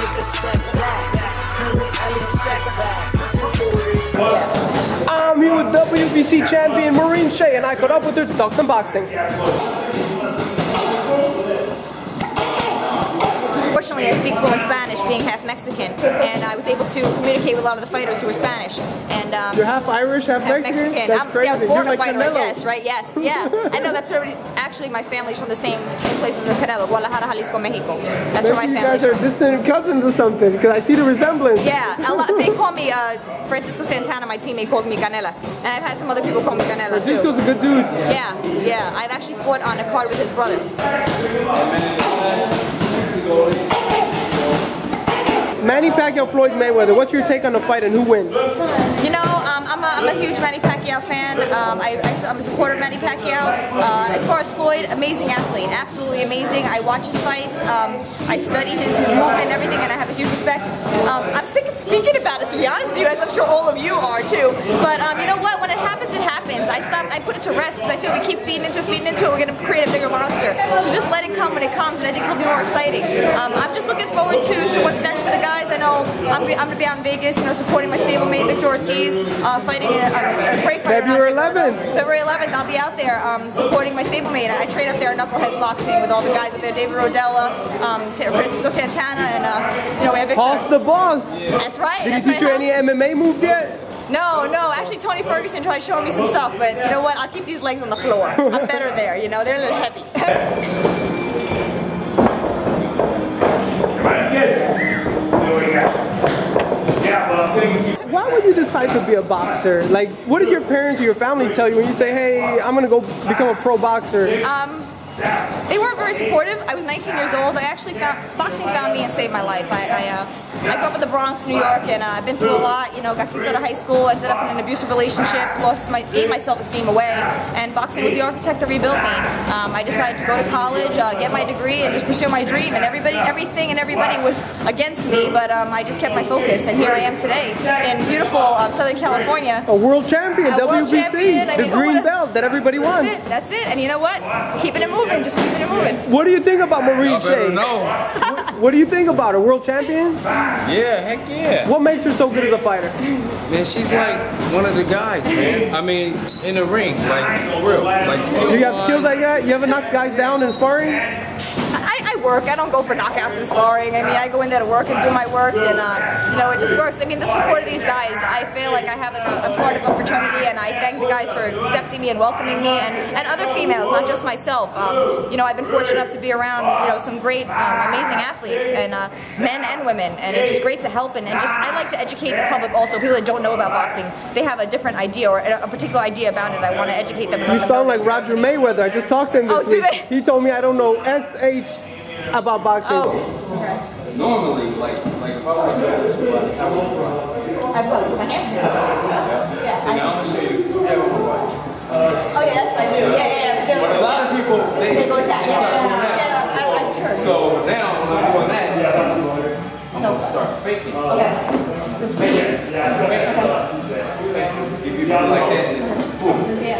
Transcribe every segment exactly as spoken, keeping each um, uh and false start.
take a step back, cause it's only a setback. I'm here with W B C champion Maureen Shea, and I caught up with her to talk some boxing. Fortunately, I speak fluent Spanish, being half Mexican, and I was able to communicate with a lot of the fighters who were Spanish. And um, you're half Irish, half, half Mexican. Mexican. That's I'm, crazy. See, I was born you're a like fighter. Canelo. Yes, right. Yes, yeah. I know that's already. Actually, my family's from the same same places as Canelo, Guadalajara, Jalisco, Mexico. That's Maybe where my you family's guys are from. distant cousins or something, because I see the resemblance. Yeah, a lot, they call me uh, Francisco Santana. My teammate calls me Canela, and I've had some other people call me Canela too. Francisco's a good dude. Yeah, yeah. I've actually fought on a card with his brother. Manny Pacquiao, Floyd Mayweather. What's your take on the fight and who wins? You know, um, I'm, a, I'm a huge Manny Pacquiao fan. Um, I, I, I'm a supporter of Manny Pacquiao. Uh, as far as Floyd, amazing athlete, absolutely amazing. I watch his fights. Um, I study his, his movement and everything, and I have a huge respect. Um, I'm sick of speaking about it, to be honest with you, as I'm sure all of you are too. But um, you know what? When it happens, it happens. I stop. I put it to rest because I feel we keep feeding into it, feeding into it. We're going to create a bigger monster. So just let it come when it comes, and I think it'll be more exciting. Um, I'm just looking forward to, to what's next for the guys. I know I'm, I'm going to be out in Vegas, you know, supporting my stablemate Victor Ortiz, uh, fighting a, a, a great fighter. February eleventh. February eleventh, I'll be out there um, supporting my stablemate. I train up there at Knuckleheads Boxing with all the guys up there, David Rodella, um, Francisco Santana, and uh, you know, we have Victor. Hoss the boss. That's right. Did That's he teach you right. any M M A moves yet? No, no. Actually, Tony Ferguson tried showing me some stuff, but you know what? I'll keep these legs on the floor. I'm better there. You know, they're a little heavy. Why would you decide to be a boxer? Like, what did your parents or your family tell you when you say, hey, I'm gonna go become a pro boxer? Um, they weren't very supportive. I was nineteen years old. I actually found, boxing found me and saved my life. I, I, uh, I grew up in the Bronx, New York, and uh, I've been through a lot. You know, got kicked out of high school, ended up in an abusive relationship, lost my, gave my self-esteem away, and boxing was the architect that rebuilt me. Um, I decided to go to college, uh, get my degree, and just pursue my dream. And everybody, everything, and everybody was against me, but um, I just kept my focus, and here I am today in beautiful um, Southern California. A world champion, a W B C, world champion. I the mean, green belt that everybody wants. That's it. That's it. And you know what? Keeping it moving, just keeping it moving. What do you think about Maureen Shea? No. What, what do you think about her? World champion? Yeah, heck yeah. What makes her so good as a fighter? Man, she's like one of the guys, man. I mean, in the ring, like for real. Like skill You got skills like that? You ever knock guys down in sparring? I, I work. I don't go for knockouts and sparring. I mean, I go in there to work and do my work, and uh, you know, it just works. I mean, the support of these guys, I feel like I have a, a part of opportunity, and I thank the guys for accepting me and welcoming me, and, and other females, not just myself. Um, you know, I've been fortunate enough to be around, you know, some great, um, amazing athletes, and uh, men and women, and it's just great to help, and, and just I like to educate the public also. People that don't know about boxing, they have a different idea or a, a particular idea about it. I want to educate them. You sound like Roger Mayweather. I just talked to him this oh, do week. they? He told me I don't know S H about boxing. Oh, okay. Normally, like, like if I want to do this, I won't run. I put my hand here. Yeah. See, now I'm gonna show you everyone fight. Oh yeah, that's what I do. Yeah, yeah, yeah. But a lot of people, they, They go with that. they start doing that. Yeah, no, I- I'm sure. So now when I'm doing that, I'm gonna start faking. Okay. Faking. Faking. If you do it like that, then boom. Yeah.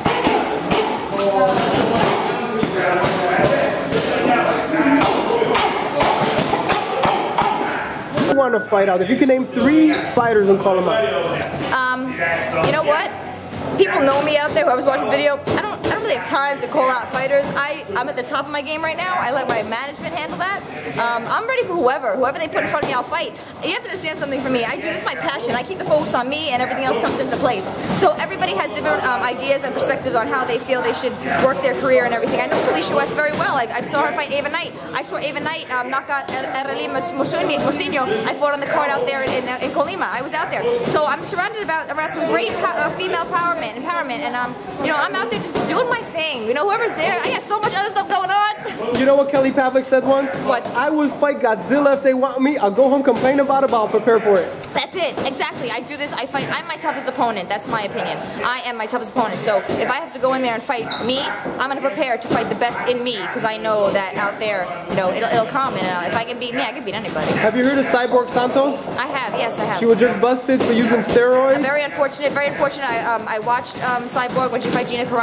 I want to fight out. If you can name three fighters and call them out. Um, you know what? People know me out there. Whoever's watching this video, I don't, I don't really have time to call out fighters. I, I'm at the top of my game right now. I let my management handle that. Um, I'm ready for whoever, whoever they put in front of me, I'll fight. You have to understand something for me. I do this is my passion. I keep the focus on me, and everything else comes into place. So everybody has different um, ideas and perspectives on how they feel they should work their career and everything. I know Felicia West very well. I, I saw her fight Ava Knight. I saw Ava Knight um, knock out Ereli Mocinho. I fought on the card out there in, in, in Colima. I was out there. So I'm surrounded about around some great uh, female empowerment, empowerment, and um, you know, I'm out there just doing my thing. You know, whoever's there, I got so much other stuff going on. You know what Kelly Pavlik said once? What? I will fight Godzilla if they want me. I'll go home, complain about it, but I'll prepare for it. That's it, exactly. I do this, I fight, I'm my toughest opponent, that's my opinion. I am my toughest opponent, so if I have to go in there and fight me, I'm going to prepare to fight the best in me, because I know that out there, you know, it'll, it'll come, and uh, if I can beat me, I can beat anybody. Have you heard of Cyborg Santos? I have, yes, I have. She was just busted for using steroids? I'm very unfortunate, very unfortunate. I, um, I watched um, Cyborg when she fight Gina Carano.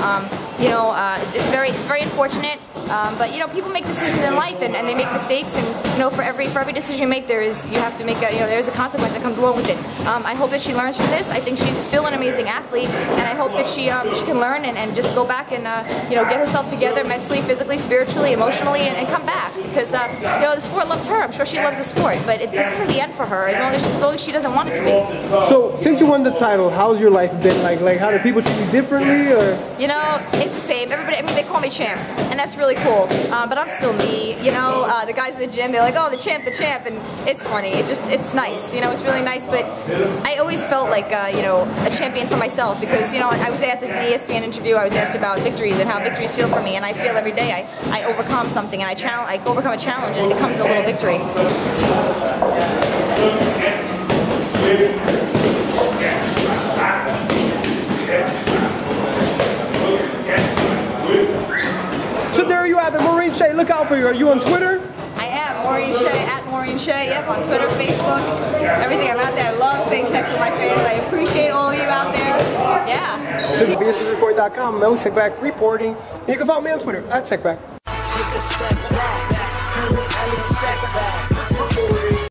Um, you know, uh, it's, it's very it's very unfortunate. Um, but you know, people make decisions in life, and, and they make mistakes, and you know, for every for every decision you make, there is you have to make a, you know, there's a consequence that comes along with it. Um, I hope that she learns from this. I think she's still an amazing athlete, and I hope that she um, she can learn and, and just go back and uh, you know, get herself together mentally, physically, spiritually, emotionally, and, and come back, because uh, you know, the sport loves her. I'm sure she loves the sport, but it, this isn't the end for her, as long as, she, as long as she doesn't want it to be. So since you won the title, how's your life been like? Like, how do people treat you differently, or? You know, it's the same. Everybody, I mean, they call me champ, and that's really cool. Um, but I'm still me. You know, uh, the guys in the gym, they're like, "Oh, the champ, the champ," and it's funny. It just, it's nice. You know, it's really nice. But I always felt like, uh, you know, a champion for myself, because you know, I was asked in an E S P N interview. I was asked about victories and how victories feel for me, and I feel every day I, I overcome something, and I challenge, I overcome a challenge, and it becomes a little victory. So there you have it, Maureen Shea. Look out for you. Are you on Twitter? I am Maureen Shea, at Maureen Shea. Yep, on Twitter, Facebook, everything. I'm out there. I love staying connected with my fans. I appreciate all of you out there. Yeah. B S C report dot com. Mel Secback reporting. And you can follow me on Twitter at Secback. Take a step back, cause it's Elliot Secback.